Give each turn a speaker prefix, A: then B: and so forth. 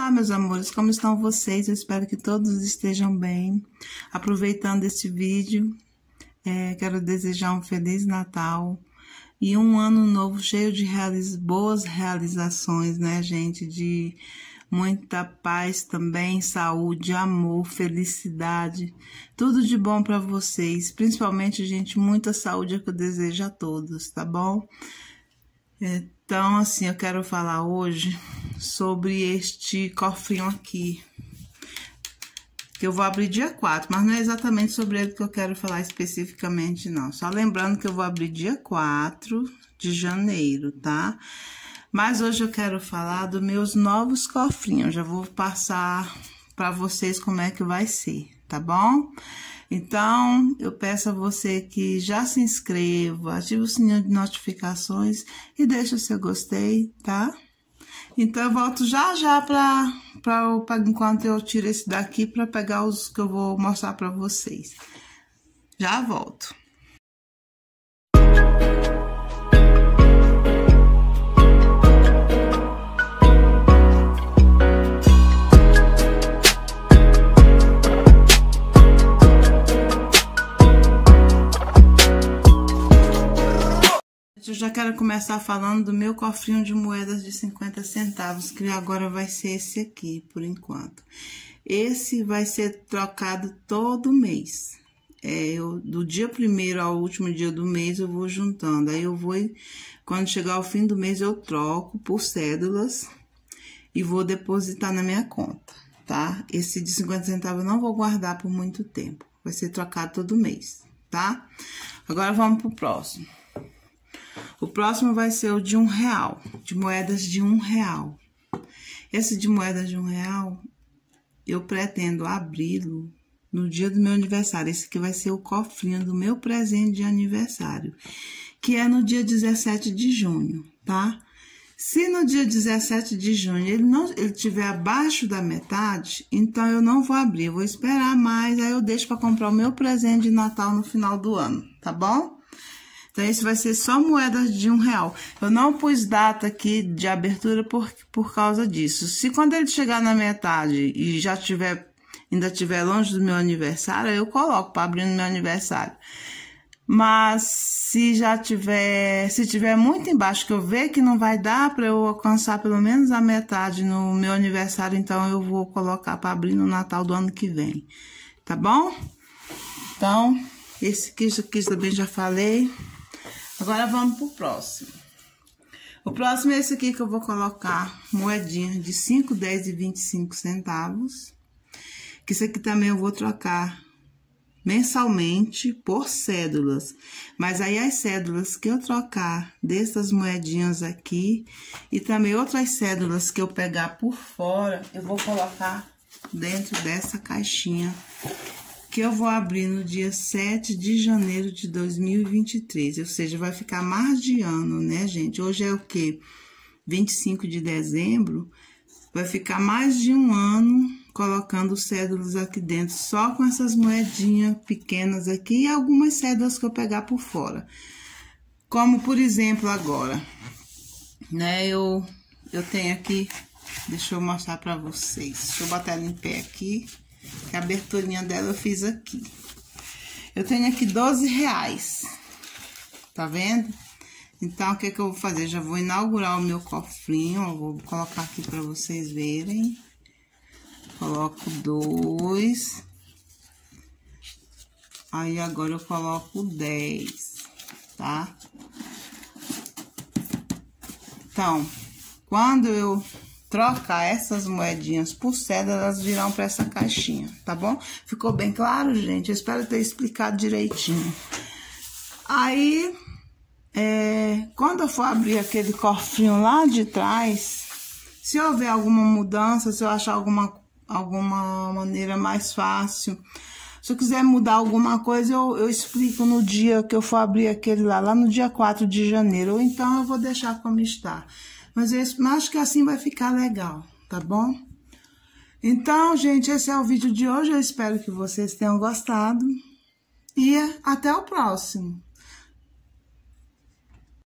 A: Olá, meus amores, como estão vocês? Eu espero que todos estejam bem. Aproveitando este vídeo, quero desejar um Feliz Natal e um ano novo cheio de boas realizações, né, gente? De muita paz também, saúde, amor, felicidade, tudo de bom para vocês. Principalmente, gente, muita saúde é que eu desejo a todos, tá bom? Então, assim, eu quero falar hoje sobre este cofrinho aqui, que eu vou abrir dia 4, mas não é exatamente sobre ele que eu quero falar especificamente, não. Só lembrando que eu vou abrir dia 4 de janeiro, tá? Mas hoje eu quero falar dos meus novos cofrinhos. Já vou passar para vocês como é que vai ser, tá bom? Então, eu peço a você que já se inscreva, ative o sininho de notificações e deixe o seu gostei, tá? Então, eu volto já enquanto eu tiro esse daqui para pegar os que eu vou mostrar para vocês. Já volto. Eu já quero começar falando do meu cofrinho de moedas de 50 centavos, que agora vai ser esse aqui, por enquanto. Esse vai ser trocado todo mês. Do dia 1º ao último dia do mês, eu vou juntando. Aí eu vou, quando chegar ao fim do mês, eu troco por cédulas e vou depositar na minha conta, tá? Esse de 50 centavos eu não vou guardar por muito tempo. Vai ser trocado todo mês, tá? Agora vamos pro próximo. O próximo vai ser o de R$1, de moedas de R$1. Esse de moedas de R$1, eu pretendo abri-lo no dia do meu aniversário. Esse aqui vai ser o cofrinho do meu presente de aniversário, que é no dia 17 de junho, tá? Se no dia 17 de junho ele estiver abaixo da metade, então eu não vou abrir, eu vou esperar mais, aí eu deixo para comprar o meu presente de Natal no final do ano, tá bom? Então, esse vai ser só moedas de R$1. Eu não pus data aqui de abertura por causa disso. Se quando ele chegar na metade e já ainda estiver longe do meu aniversário, eu coloco para abrir no meu aniversário. Mas se tiver muito embaixo, que eu ver que não vai dar para eu alcançar pelo menos a metade no meu aniversário, então eu vou colocar para abrir no Natal do ano que vem. Tá bom? Então, esse aqui também já falei. Agora vamos pro próximo. O próximo é esse aqui que eu vou colocar moedinhas de 5, 10 e 25 centavos. Que isso aqui também eu vou trocar mensalmente por cédulas. Mas aí as cédulas que eu trocar dessas moedinhas aqui e também outras cédulas que eu pegar por fora, eu vou colocar dentro dessa caixinha que eu vou abrir no dia 7 de janeiro de 2023, ou seja, vai ficar mais de ano, né, gente? Hoje é o quê? 25 de dezembro, vai ficar mais de um ano colocando cédulas aqui dentro, só com essas moedinhas pequenas aqui e algumas cédulas que eu pegar por fora. Como, por exemplo, agora, né, eu tenho aqui, deixa eu mostrar pra vocês, deixa eu botar ela em pé aqui. A aberturinha dela eu fiz aqui. Eu tenho aqui R$12, tá vendo? Então, o que eu vou fazer? Já vou inaugurar o meu cofrinho, ó, vou colocar aqui pra vocês verem. Coloco 2. Aí, agora eu coloco 10, tá? Então, quando eu trocar essas moedinhas por cédula, elas virão para essa caixinha, tá bom? Ficou bem claro, gente? Eu espero ter explicado direitinho. Aí, quando eu for abrir aquele cofrinho lá de trás, se houver alguma mudança, se eu achar alguma maneira mais fácil, se eu quiser mudar alguma coisa, eu explico no dia que eu for abrir aquele lá no dia 4 de janeiro, ou então eu vou deixar como está. Mas eu acho que assim vai ficar legal, tá bom? Então, gente, esse é o vídeo de hoje. Eu espero que vocês tenham gostado. E até o próximo.